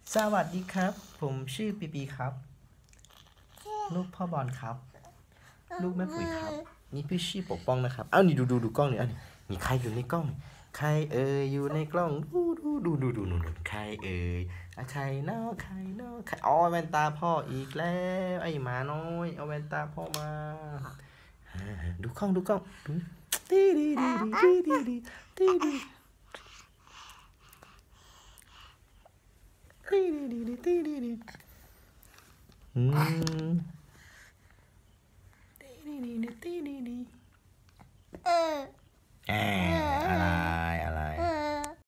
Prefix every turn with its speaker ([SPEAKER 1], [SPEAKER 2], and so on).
[SPEAKER 1] สวัสดีครับผมชื่อปีปีครับลูกพ่อบอลครับลูกแม่ปุ๋ยครับนี่พี่ชื่อปกป้องนะครับเอ้านี่ดูกล้องนี่นี่ใครอยู่ในกล้องใครเอ่ยอยู่ในกล้องดูนู่นใครเอ่ยใครเนาะใครเนาะใครอ๋อแว่นตาพ่ออีกแล้วไอ้หมาน้อยเอาแว่นตาพ่อมาดูกล้องดูตีดีตีดีตีดีอืมตีดี